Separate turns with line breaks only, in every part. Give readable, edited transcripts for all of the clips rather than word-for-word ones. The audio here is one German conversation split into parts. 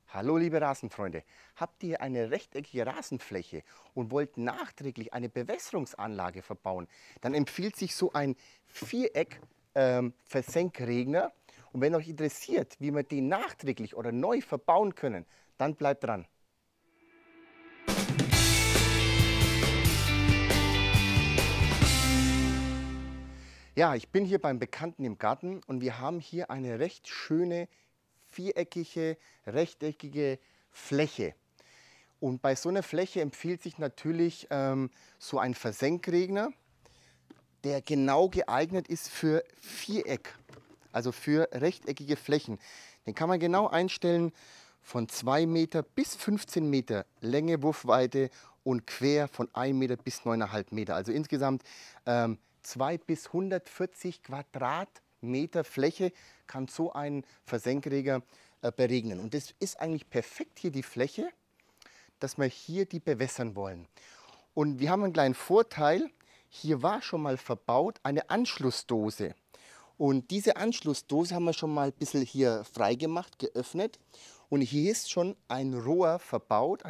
Hallo liebe Rasenfreunde, habt ihr eine rechteckige Rasenfläche und wollt nachträglich eine Bewässerungsanlage verbauen, dann empfiehlt sich so ein Viereck Versenkregner. Und wenn euch interessiert, wie wir den nachträglich oder neu verbauen können, dann bleibt dran. Ja, ich bin hier beim Bekannten im Garten und wir haben hier eine recht schöne viereckige, rechteckige Fläche. Und bei so einer Fläche empfiehlt sich natürlich so ein Versenkregner, der genau geeignet ist für Viereck, also für rechteckige Flächen. Den kann man genau einstellen von 2 Meter bis 15 Meter Länge, Wurfweite und quer von 1 Meter bis 9,5 Meter. Also insgesamt 2 bis 140 Quadratmeter Fläche kann so ein Versenkregner beregnen. Und das ist eigentlich perfekt hier die Fläche, dass wir hier die bewässern wollen. Und wir haben einen kleinen Vorteil. Hier war schon mal verbaut eine Anschlussdose. Und diese Anschlussdose haben wir schon mal ein bisschen hier freigemacht, geöffnet. Und hier ist schon ein Rohr verbaut,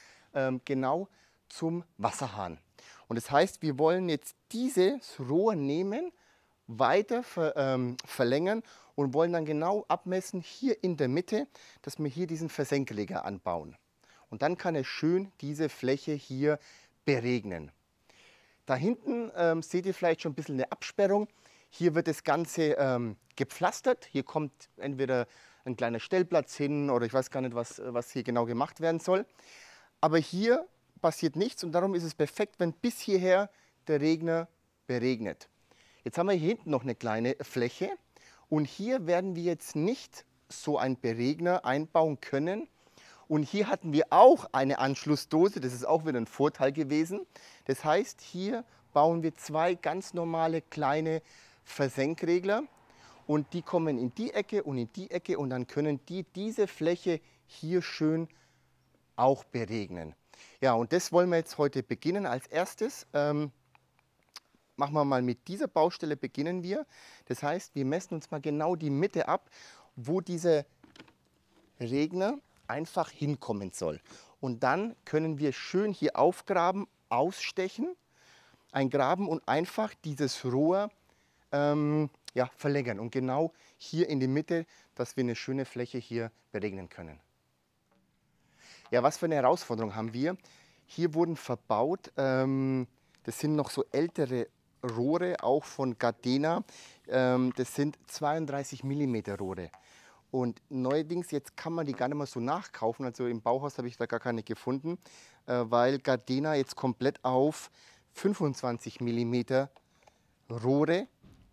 genau zum Wasserhahn. Und das heißt, wir wollen jetzt dieses Rohr nehmen, weiter verlängern und wollen dann genau abmessen, hier in der Mitte, dass wir hier diesen Versenkleger anbauen. Und dann kann er schön diese Fläche hier beregnen. Da hinten seht ihr vielleicht schon ein bisschen eine Absperrung. Hier wird das Ganze gepflastert. Hier kommt entweder ein kleiner Stellplatz hin oder ich weiß gar nicht, was hier genau gemacht werden soll. Aber hier passiert nichts und darum ist es perfekt, wenn bis hierher der Regner beregnet. Jetzt haben wir hier hinten noch eine kleine Fläche und hier werden wir jetzt nicht so einen Beregner einbauen können. Und hier hatten wir auch eine Anschlussdose, das ist auch wieder ein Vorteil gewesen. Das heißt, hier bauen wir zwei ganz normale kleine Versenkregler und die kommen in die Ecke und in die Ecke und dann können die diese Fläche hier schön auch beregnen. Ja, und das wollen wir jetzt heute beginnen. Als erstes machen wir mal mit dieser Baustelle beginnen wir. Das heißt, wir messen uns mal genau die Mitte ab, wo dieser Regner einfach hinkommen soll. Und dann können wir schön hier aufgraben, ausstechen, eingraben und einfach dieses Rohr ja, verlängern. Und genau hier in die Mitte, dass wir eine schöne Fläche hier beregnen können. Ja, was für eine Herausforderung haben wir? Hier wurden verbaut, das sind noch so ältere Rohre, auch von Gardena. Das sind 32 mm Rohre. Und neuerdings, jetzt kann man die gar nicht mehr so nachkaufen, also im Bauhaus habe ich da gar keine gefunden, weil Gardena jetzt komplett auf 25 mm Rohre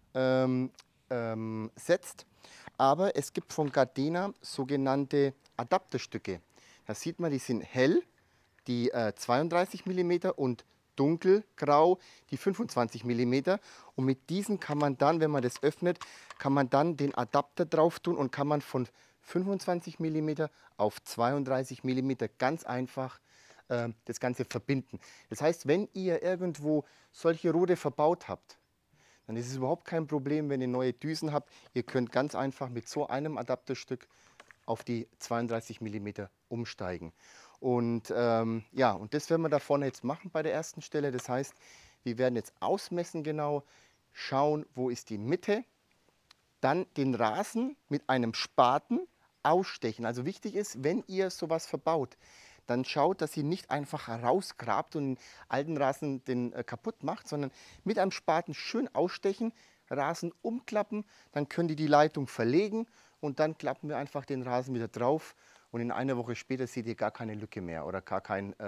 setzt. Aber es gibt von Gardena sogenannte Adapterstücke. Da sieht man, die sind hell, die 32 mm und dunkelgrau, die 25 mm. Und mit diesen kann man dann, wenn man das öffnet, kann man dann den Adapter drauf tun und kann man von 25 mm auf 32 mm ganz einfach das Ganze verbinden. Das heißt, wenn ihr irgendwo solche Rohre verbaut habt, dann ist es überhaupt kein Problem, wenn ihr neue Düsen habt. Ihr könnt ganz einfach mit so einem Adapterstück auf die 32 mm umsteigen. Und ja, und das werden wir da vorne jetzt machen bei der ersten Stelle. Das heißt, wir werden jetzt ausmessen genau, schauen, wo ist die Mitte, dann den Rasen mit einem Spaten ausstechen. Also wichtig ist, wenn ihr sowas verbaut, dann schaut, dass ihr nicht einfach rausgrabt und den alten Rasen kaputt macht, sondern mit einem Spaten schön ausstechen, Rasen umklappen, dann könnt ihr die Leitung verlegen und dann klappen wir einfach den Rasen wieder drauf und in einer Woche später seht ihr gar keine Lücke mehr oder gar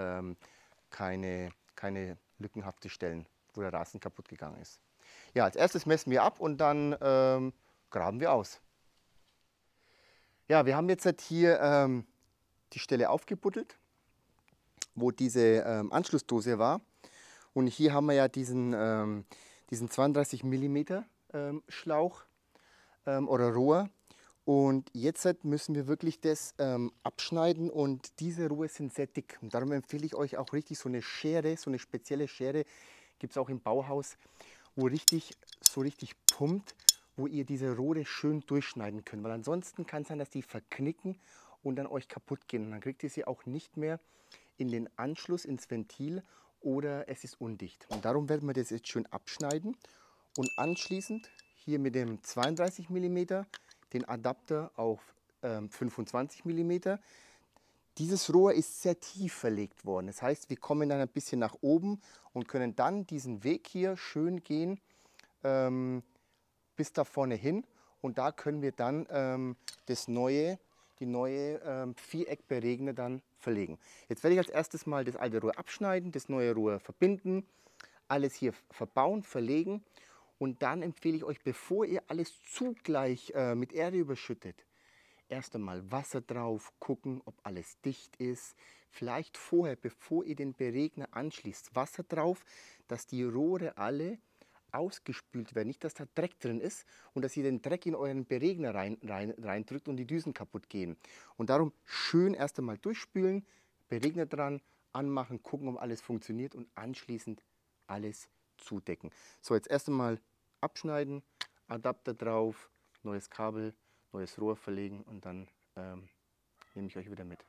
keine lückenhafte Stellen, wo der Rasen kaputt gegangen ist. Ja, als erstes messen wir ab und dann graben wir aus. Ja, wir haben jetzt hier die Stelle aufgebuddelt, wo diese Anschlussdose war. Und hier haben wir ja diesen 32 mm Schlauch oder Rohr. Und jetzt müssen wir wirklich das abschneiden und diese Rohre sind sehr dick. Und darum empfehle ich euch auch richtig so eine Schere, so eine spezielle Schere, gibt es auch im Bauhaus, wo so richtig pumpt, wo ihr diese Rohre schön durchschneiden könnt. Weil ansonsten kann es sein, dass die verknicken und dann euch kaputt gehen. Und dann kriegt ihr sie auch nicht mehr in den Anschluss ins Ventil oder es ist undicht. Und darum werden wir das jetzt schön abschneiden und anschließend hier mit dem 32 mm den Adapter auf 25 mm. Dieses Rohr ist sehr tief verlegt worden. Das heißt, wir kommen dann ein bisschen nach oben und können dann diesen Weg hier schön gehen bis da vorne hin. Und da können wir dann die neue Viereckberegner dann verlegen. Jetzt werde ich als erstes mal das alte Rohr abschneiden, das neue Rohr verbinden, alles hier verbauen, verlegen. Und dann empfehle ich euch, bevor ihr alles zugleich mit Erde überschüttet, erst einmal Wasser drauf, gucken, ob alles dicht ist. Vielleicht vorher, bevor ihr den Beregner anschließt, Wasser drauf, dass die Rohre alle ausgespült werden. Nicht, dass da Dreck drin ist und dass ihr den Dreck in euren Beregner reindrückt und die Düsen kaputt gehen. Und darum schön erst einmal durchspülen, Beregner dran, anmachen, gucken, ob alles funktioniert und anschließend alles zudecken. So, jetzt erst einmal abschneiden, Adapter drauf, neues Kabel, neues Rohr verlegen und dann nehme ich euch wieder mit.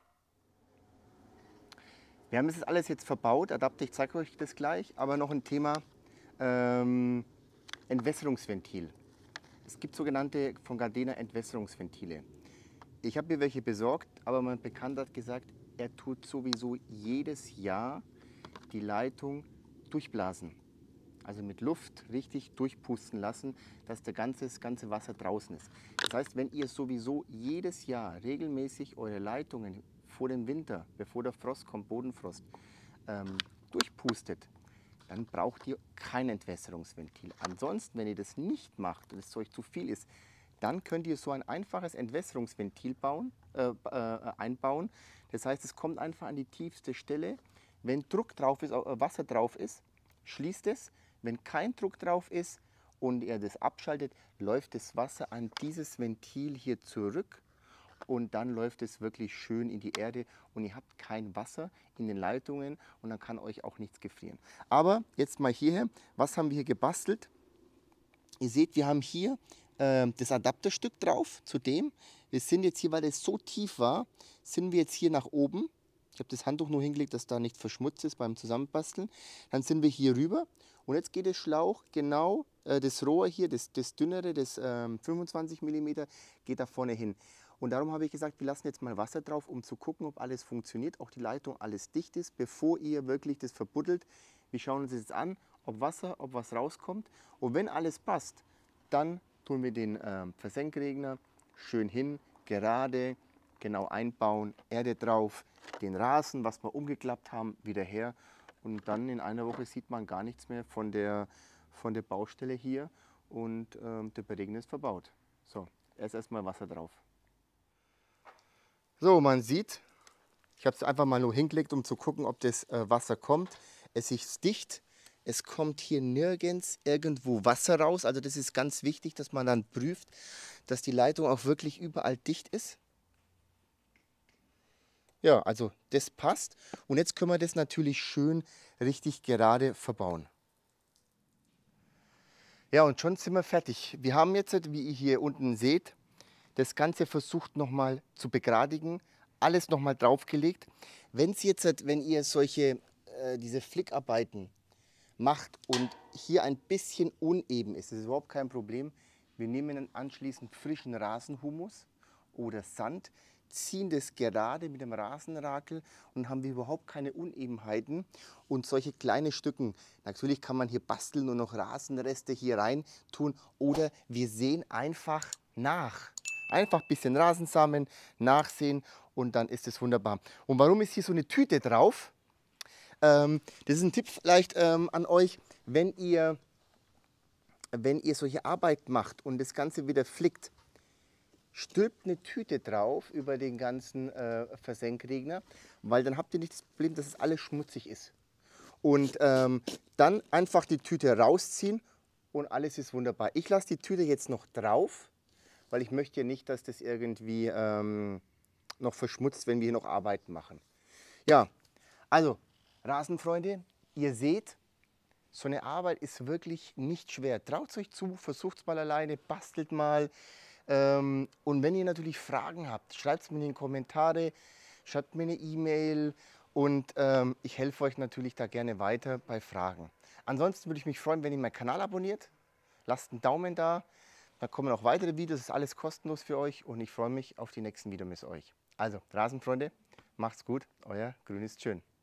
Wir haben das alles jetzt verbaut, Adapter, ich zeige euch das gleich, aber noch ein Thema Entwässerungsventil. Es gibt sogenannte von Gardena Entwässerungsventile. Ich habe mir welche besorgt, aber mein Bekannter hat gesagt, er tut sowieso jedes Jahr die Leitung durchblasen. Also mit Luft richtig durchpusten lassen, dass das ganze Wasser draußen ist. Das heißt, wenn ihr sowieso jedes Jahr regelmäßig eure Leitungen vor dem Winter, bevor der Frost kommt, Bodenfrost, durchpustet, dann braucht ihr kein Entwässerungsventil. Ansonsten, wenn ihr das nicht macht und es euch zu viel ist, dann könnt ihr so ein einfaches Entwässerungsventil einbauen. Das heißt, es kommt einfach an die tiefste Stelle. Wenn Druck drauf ist, Wasser drauf ist, schließt es. Wenn kein Druck drauf ist und ihr das abschaltet, läuft das Wasser an dieses Ventil hier zurück und dann läuft es wirklich schön in die Erde und ihr habt kein Wasser in den Leitungen und dann kann euch auch nichts gefrieren. Aber jetzt mal hierher, was haben wir hier gebastelt? Ihr seht, wir haben hier das Adapterstück drauf zu dem. Wir sind jetzt hier, weil es so tief war, sind wir jetzt hier nach oben. Ich habe das Handtuch nur hingelegt, dass da nicht verschmutzt ist beim Zusammenbasteln. Dann sind wir hier rüber und jetzt geht der Schlauch genau, das Rohr hier, das dünnere, das 25 mm, geht da vorne hin. Und darum habe ich gesagt, wir lassen jetzt mal Wasser drauf, um zu gucken, ob alles funktioniert, auch die Leitung alles dicht ist, bevor ihr wirklich das verbuddelt. Wir schauen uns jetzt an, ob was rauskommt. Und wenn alles passt, dann tun wir den Versenkregner schön hin, gerade, genau einbauen, Erde drauf, den Rasen, was wir umgeklappt haben, wieder her. Und dann in einer Woche sieht man gar nichts mehr von der Baustelle hier und der Beregner ist verbaut. So, erstmal Wasser drauf. So, man sieht, ich habe es einfach mal nur hingelegt, um zu gucken, ob das Wasser kommt. Es ist dicht, es kommt hier nirgends irgendwo Wasser raus. Also das ist ganz wichtig, dass man dann prüft, dass die Leitung auch wirklich überall dicht ist. Ja, also das passt. Und jetzt können wir das natürlich schön richtig gerade verbauen. Ja, und schon sind wir fertig. Wir haben jetzt, wie ihr hier unten seht, das Ganze versucht nochmal zu begradigen, alles nochmal draufgelegt. Wenn ihr diese Flickarbeiten macht und hier ein bisschen uneben ist, das ist überhaupt kein Problem. Wir nehmen dann anschließend frischen Rasenhumus oder Sand, ziehen das gerade mit dem Rasenrakel und haben wir überhaupt keine Unebenheiten. Und solche kleine Stücken, natürlich kann man hier basteln und noch Rasenreste hier rein tun oder wir sehen einfach nach. Einfach ein bisschen Rasensamen nachsehen und dann ist es wunderbar. Und warum ist hier so eine Tüte drauf? Das ist ein Tipp vielleicht an euch, wenn ihr solche Arbeit macht und das Ganze wieder flickt, stülpt eine Tüte drauf über den ganzen Versenkregner, weil dann habt ihr nicht das Problem, dass es alles schmutzig ist. Und dann einfach die Tüte rausziehen und alles ist wunderbar. Ich lasse die Tüte jetzt noch drauf, weil ich möchte ja nicht, dass das irgendwie noch verschmutzt, wenn wir hier noch Arbeiten machen. Ja, also Rasenfreunde, ihr seht, so eine Arbeit ist wirklich nicht schwer. Traut euch zu, versucht es mal alleine, bastelt mal. Und wenn ihr natürlich Fragen habt, schreibt es mir in die Kommentare, schreibt mir eine E-Mail und ich helfe euch natürlich da gerne weiter bei Fragen. Ansonsten würde ich mich freuen, wenn ihr meinen Kanal abonniert. Lasst einen Daumen da. Da kommen noch weitere Videos, das ist alles kostenlos für euch und ich freue mich auf die nächsten Videos mit euch. Also, Rasenfreunde, macht's gut, euer Grün ist schön.